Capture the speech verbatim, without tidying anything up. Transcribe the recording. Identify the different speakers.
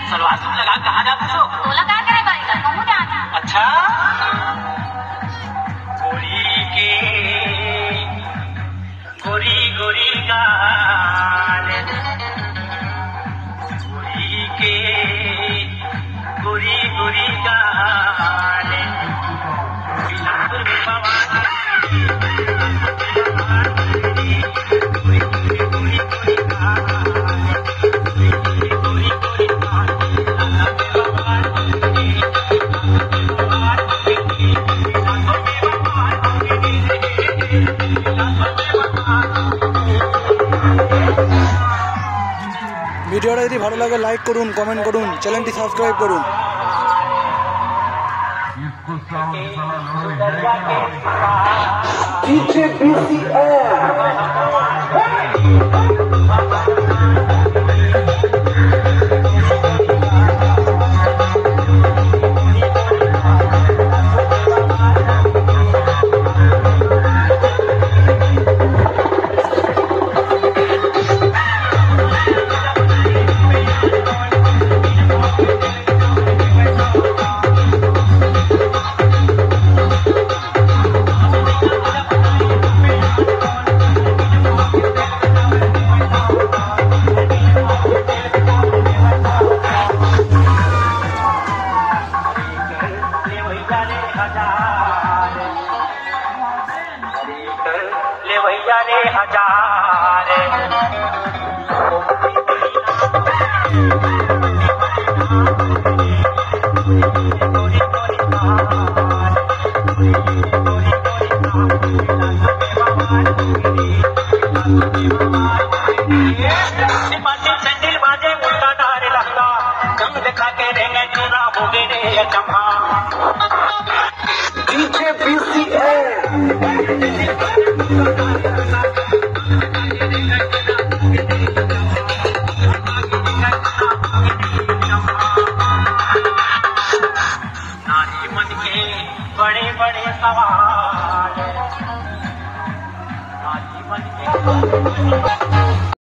Speaker 1: सलवार suit लगा कहाँ जाते हो?
Speaker 2: तो लगा करे भाई कहूँ जाना।
Speaker 1: अच्छा गोरी के गोरी गोरी गाल गोरी के गोरी गोरी गाल
Speaker 3: ভিডিওটা যদি ভালো লাগে লাইক করুন, কমেন্ট করুন, চ্যানেলটি সাবস্ক্রাইব করুন।
Speaker 4: पीछे ले भैया रे हजार सैंडल बाजे उल्टा डारे लगता कम दिखा के रहेंगे चूरा होगे रे चम्हा पीछे बीसी है नारी मन के बड़े बड़े सवाल नारी मन के